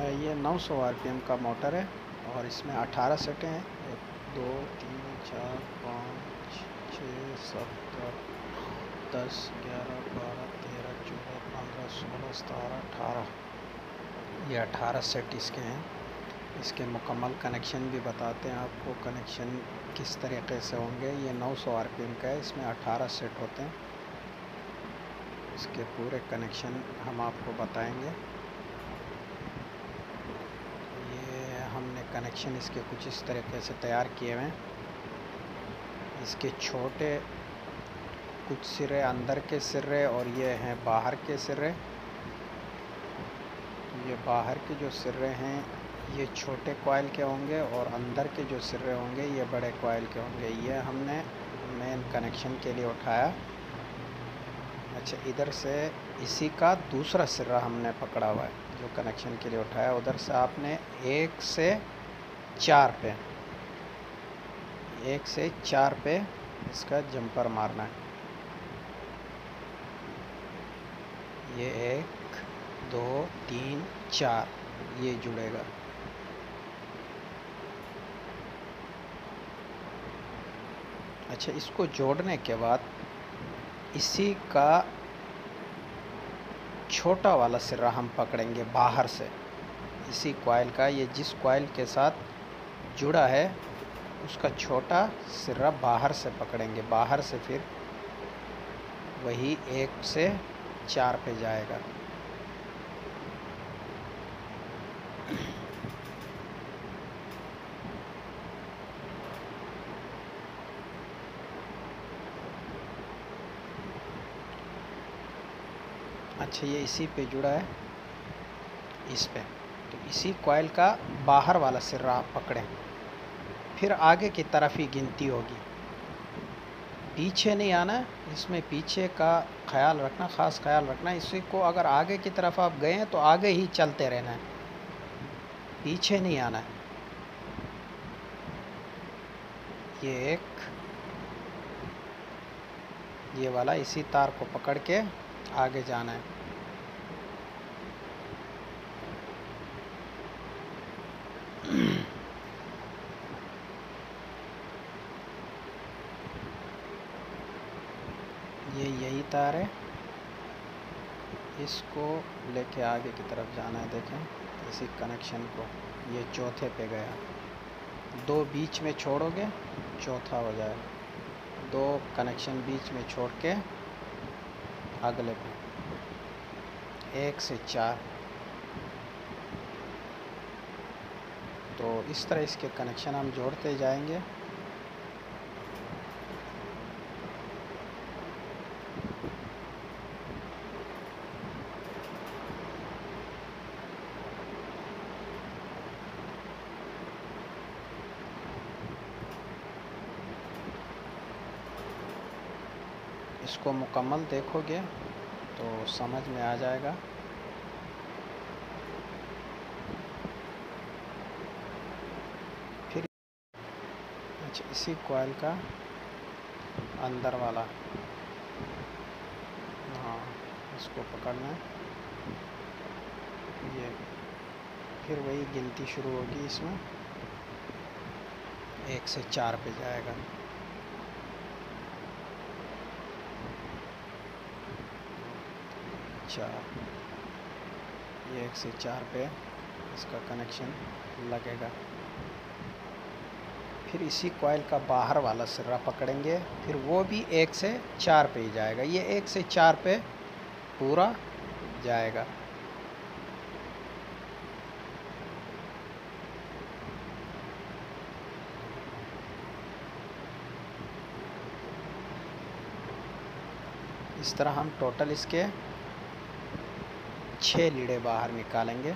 ये 900 आरपीएम का मोटर है और इसमें 18 सेटें हैं। 1 2 3 4 5 6 7 8 10 11 12 13 14 15 16 17 18। ये 18 सेट इसके हैं। इसके मुकम्मल कनेक्शन भी बताते हैं आपको, कनेक्शन किस तरीके से होंगे। ये 900 आरपीएम का है, इसमें 18 सेट होते हैं। इसके पूरे कनेक्शन हम आपको बताएंगे। ये हमने कनेक्शन इसके कुछ इस तरीके से तैयार किए हुए हैं। इसके छोटे कुछ सिरे अंदर के सिरे और ये हैं बाहर के सिरे। ये बाहर के जो सिरे हैं ये छोटे कॉइल के होंगे और अंदर के जो सिरे होंगे ये बड़े कॉइल के होंगे। ये हमने मेन कनेक्शन के लिए उठाया। अच्छा, इधर से इसी का दूसरा सिरा हमने पकड़ा हुआ है जो कनेक्शन के लिए उठाया। उधर से आपने 1 से 4 पे, 1 से 4 पे इसका जंपर मारना है। ये 1 2 3 4 ये जुड़ेगा। अच्छा, इसको जोड़ने के बाद इसी का छोटा वाला सिरा हम पकड़ेंगे बाहर से। इसी कॉइल का, ये जिस कॉइल के साथ जुड़ा है उसका छोटा सिरा बाहर से पकड़ेंगे। बाहर से फिर वही 1 से 4 पे जाएगा। अच्छा, ये इसी पे जुड़ा है, इस पे। तो इसी कॉइल का बाहर वाला सिरा आप पकड़ें, फिर आगे की तरफ ही गिनती होगी, पीछे नहीं आना। इसमें पीछे का ख्याल रखना, ख़ास ख्याल रखना। इसी को अगर आगे की तरफ आप गए हैं तो आगे ही चलते रहना है, पीछे नहीं आना है। ये एक, ये वाला इसी तार को पकड़ के आगे जाना है। ये यही तार है, इसको लेके आगे की तरफ जाना है। देखें इसी कनेक्शन को, ये चौथे पे गया। 2 बीच में छोड़ोगे, चौथा हो जाएगा। 2 कनेक्शन बीच में छोड़ के अगले पे 1 से 4। तो इस तरह इसके कनेक्शन हम जोड़ते जाएंगे। इसको मुकम्मल देखोगे तो समझ में आ जाएगा। फिर अच्छा, इसी कॉइल का अंदर वाला, हाँ, इसको पकड़ना है। ये फिर वही गिनती शुरू होगी, इसमें 1 से 4 पे जाएगा। ये 1 से 4 पे इसका कनेक्शन लगेगा। फिर इसी कॉइल का बाहर वाला सिरा पकड़ेंगे, फिर वो भी 1 से 4 पे ही जाएगा। ये 1 से 4 पे पूरा जाएगा। इस तरह हम टोटल इसके 6 लीड़े बाहर निकालेंगे।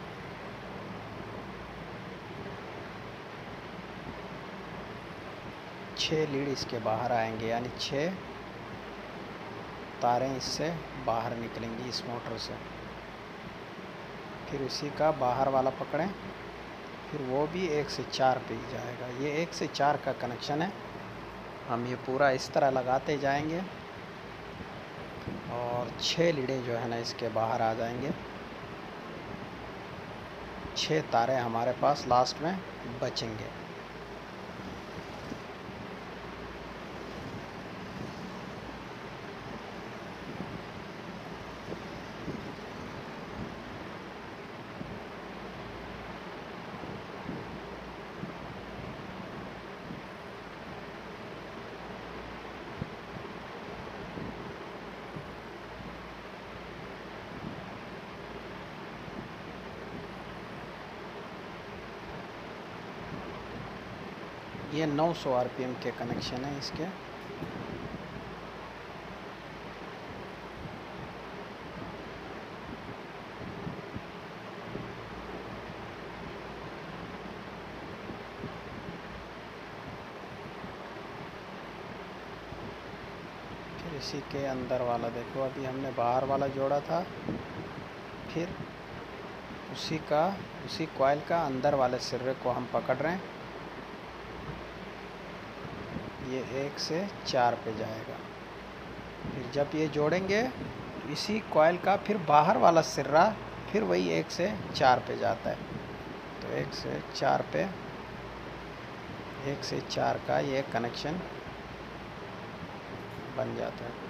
छः लीड इसके बाहर आएंगे, यानी 6 तारें इससे बाहर निकलेंगी इस मोटर से। फिर उसी का बाहर वाला पकड़ें, फिर वो भी 1 से 4 पे ही जाएगा। ये 1 से 4 का कनेक्शन है। हम ये पूरा इस तरह लगाते जाएंगे और 6 लीडें जो है ना इसके बाहर आ जाएंगे। 6 तारे हमारे पास लास्ट में बचेंगे। ये 900 आरपीएम के कनेक्शन है इसके। फिर इसी के अंदर वाला देखो, अभी हमने बाहर वाला जोड़ा था, फिर उसी कॉइल का अंदर वाले सिरे को हम पकड़ रहे हैं। ये 1 से 4 पे जाएगा। फिर जब ये जोड़ेंगे तो इसी कॉइल का फिर बाहर वाला सिरा फिर वही 1 से 4 पे जाता है। तो 1 से 4 पे, 1 से 4 का ये कनेक्शन बन जाता है।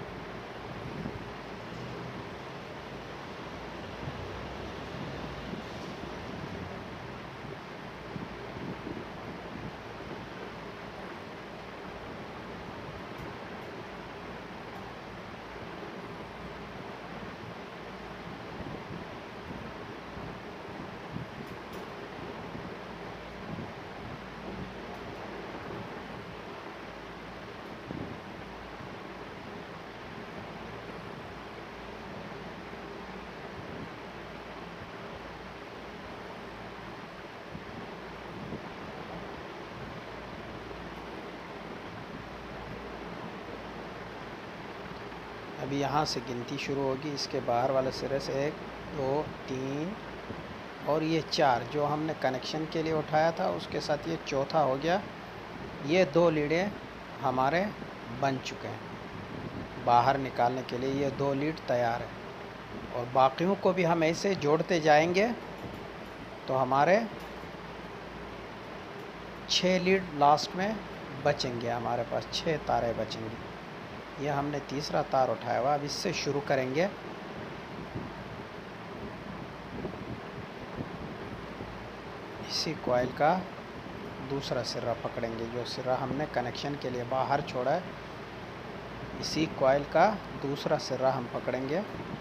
अभी यहाँ से गिनती शुरू होगी। इसके बाहर वाले सिरे से 1 2 3 और ये 4 जो हमने कनेक्शन के लिए उठाया था, उसके साथ ये चौथा हो गया। ये 2 लीडें हमारे बन चुके हैं। बाहर निकालने के लिए ये 2 लीड तैयार है, और बाकियों को भी हम ऐसे जोड़ते जाएंगे तो हमारे 6 लीड लास्ट में बचेंगे। हमारे पास 6 तारे बचेंगे। ये हमने तीसरा तार उठाया हुआ, अब इससे शुरू करेंगे। इसी कॉइल का दूसरा सिरा पकड़ेंगे, जो सिरा हमने कनेक्शन के लिए बाहर छोड़ा है। इसी कॉइल का दूसरा सिरा हम पकड़ेंगे,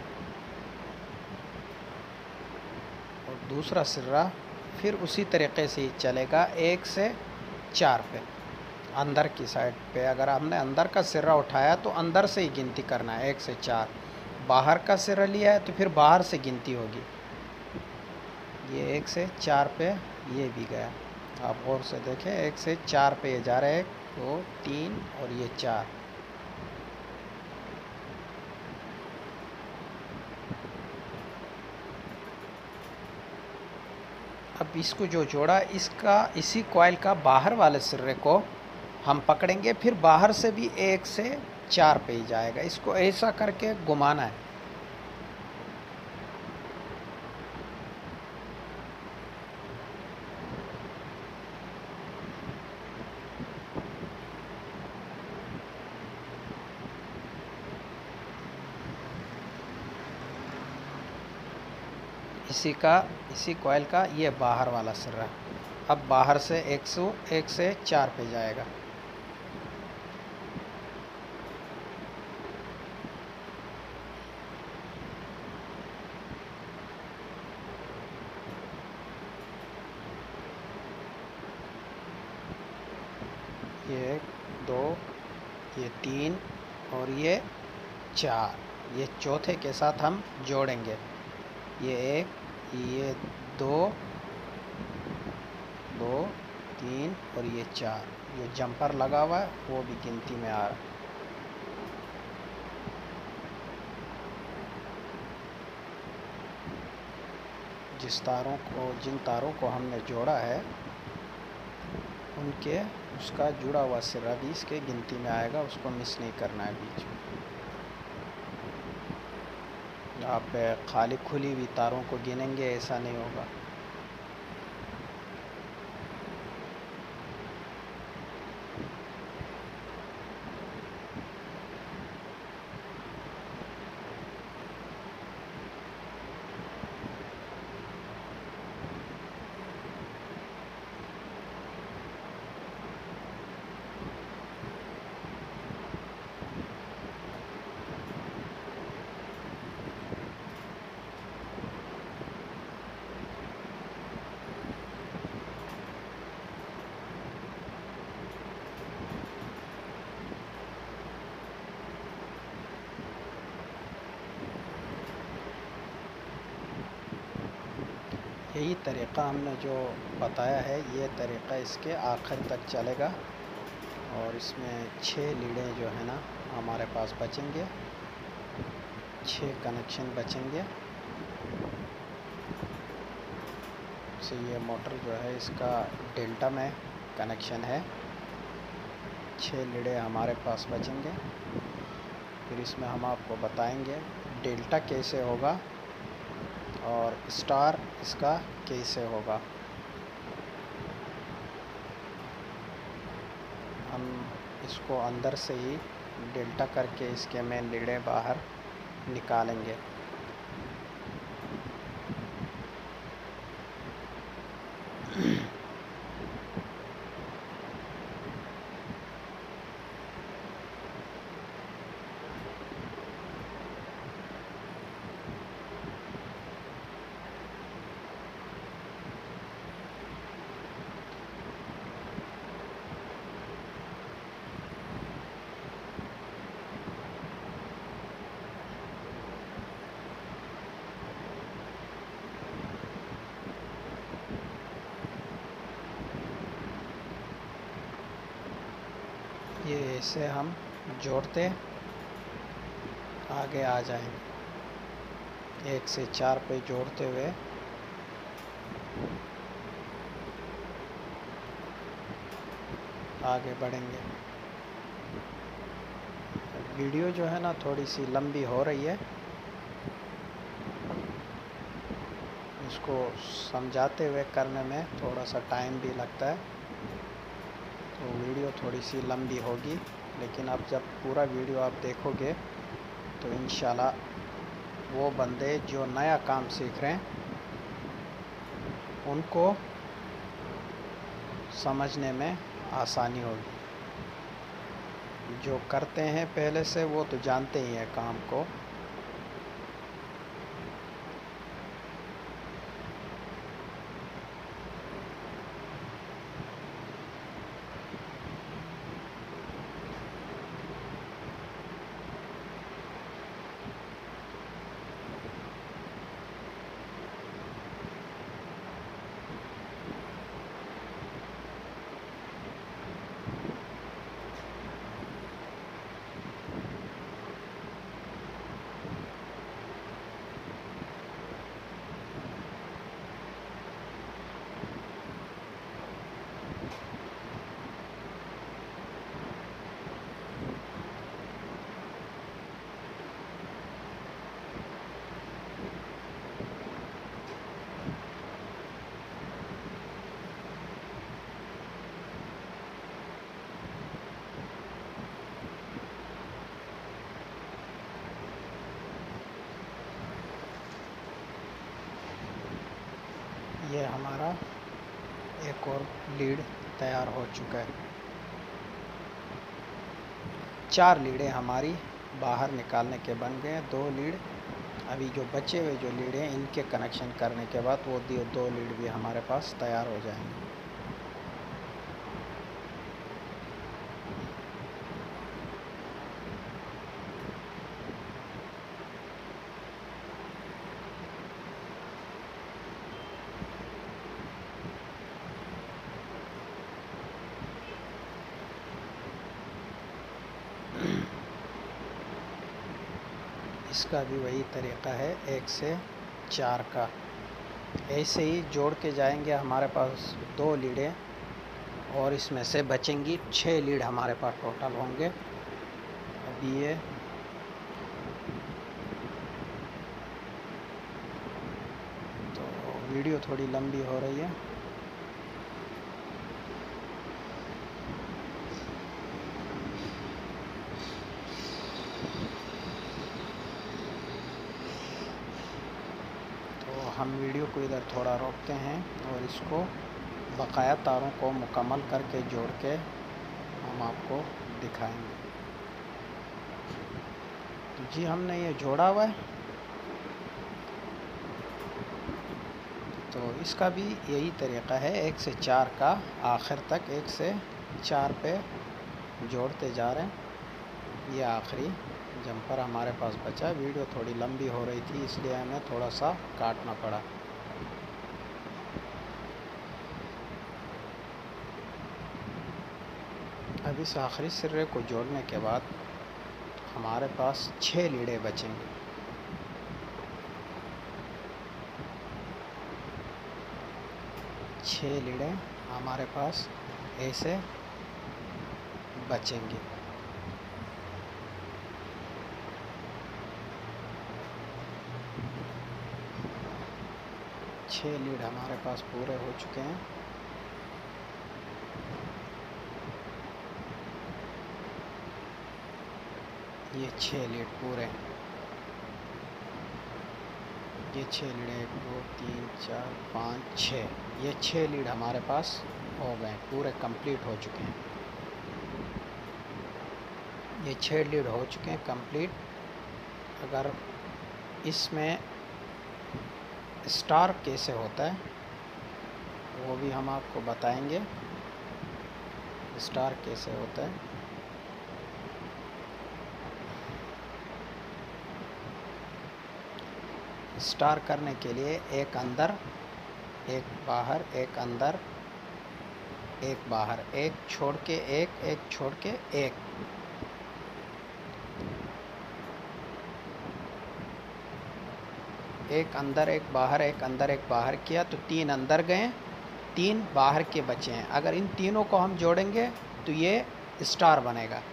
और दूसरा सिरा फिर उसी तरीके से ही चलेगा 1 से 4 पे, अंदर की साइड पे। अगर हमने अंदर का सिरा उठाया तो अंदर से ही गिनती करना है 1 से 4। बाहर का सिरा लिया है तो फिर बाहर से गिनती होगी। ये 1 से 4 पे ये भी गया। आप गौर से देखें, 1 से 4 पे ये जा रहे हैं। 1 2 3 और ये 4। अब इसको जो जोड़ा, इसका इसी कॉइल का बाहर वाले सिरे को हम पकड़ेंगे, फिर बाहर से भी 1 से 4 पे ही जाएगा। इसको ऐसा करके घुमाना है। इसी कॉइल का ये बाहर वाला सिरा अब बाहर से 1 से 4 पे जाएगा। ये 1 2 ये 3 और ये 4, ये चौथे के साथ हम जोड़ेंगे। ये 1 ये 2 2 3 और ये 4। जो जंपर लगा हुआ है वो भी गिनती में आ रहा है। जिन तारों को हमने जोड़ा है उसका जुड़ा हुआ सिरा भी इसके गिनती में आएगा। उसको मिस नहीं करना है बीच में। आप खाली खुली हुई तारों को गिनेंगे, ऐसा नहीं होगा। यही तरीक़ा हमने जो बताया है, ये तरीक़ा इसके आखिर तक चलेगा। और इसमें 6 लीडें जो है ना हमारे पास बचेंगे, 6 कनेक्शन बचेंगे। तो ये मोटर जो है इसका डेल्टा में कनेक्शन है, 6 लीडें हमारे पास बचेंगे। फिर इसमें हम आपको बताएंगे डेल्टा कैसे होगा और स्टार इसका कैसे होगा। हम इसको अंदर से ही डेल्टा करके इसके मेन लीडें बाहर निकालेंगे। ये ऐसे हम जोड़ते आगे आ जाएंगे, 1 से 4 पे जोड़ते हुए आगे बढ़ेंगे। वीडियो जो है ना थोड़ी सी लंबी हो रही है, इसको समझाते हुए करने में थोड़ा सा टाइम भी लगता है, तो वीडियो थोड़ी सी लंबी होगी। लेकिन अब जब पूरा वीडियो आप देखोगे तो इंशाल्लाह वो बंदे जो नया काम सीख रहे हैं उनको समझने में आसानी होगी। जो करते हैं पहले से वो तो जानते ही हैं काम को। ये हमारा एक और लीड तैयार हो चुका है। 4 लीडें हमारी बाहर निकालने के बन गए हैं। 2 लीड अभी जो बचे हुए जो लीड हैं इनके कनेक्शन करने के बाद वो 2 लीड भी हमारे पास तैयार हो जाएंगे। इसका भी वही तरीक़ा है 1 से 4 का। ऐसे ही जोड़ के जाएंगे। हमारे पास 2 लीडें और इसमें से बचेंगी 6 लीड हमारे पास टोटल होंगे। अभी ये तो वीडियो थोड़ी लंबी हो रही है। हम वीडियो को इधर थोड़ा रोकते हैं और इसको बकाया तारों को मुकम्मल करके जोड़ के हम आपको दिखाएंगे। तो जी हमने ये जोड़ा हुआ है, तो इसका भी यही तरीक़ा है 1 से 4 का। आखिर तक 1 से 4 पे जोड़ते जा रहे हैं। ये आखिरी जंपर हमारे पास बचा। वीडियो थोड़ी लंबी हो रही थी इसलिए हमें थोड़ा सा काटना पड़ा। अब इस आखिरी सिरे को जोड़ने के बाद हमारे पास 6 लीड़े बचेंगे। छः लीड़े हमारे पास ऐसे बचेंगे। छः लीड हमारे पास पूरे हो चुके हैं। ये 6 लीड पूरे, ये 6 लीड 1 2 3 4 5 6, ये 6 लीड हमारे पास हो गए, पूरे कंप्लीट हो चुके हैं। ये 6 लीड हो चुके हैं कंप्लीट। अगर इसमें स्टार कैसे होता है वो भी हम आपको बताएंगे, स्टार कैसे होता है। स्टार करने के लिए एक अंदर एक बाहर, एक अंदर एक बाहर, एक छोड़ के एक छोड़ के एक, एक अंदर एक बाहर, एक अंदर एक बाहर किया तो 3 अंदर गए, 3 बाहर के बचे हैं। अगर इन तीनों को हम जोड़ेंगे तो ये स्टार बनेगा।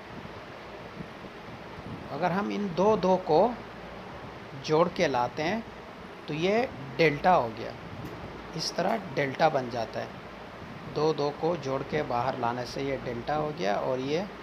अगर हम इन दो को जोड़ के लाते हैं तो ये डेल्टा हो गया। इस तरह डेल्टा बन जाता है। दो को जोड़ के बाहर लाने से ये डेल्टा हो गया और ये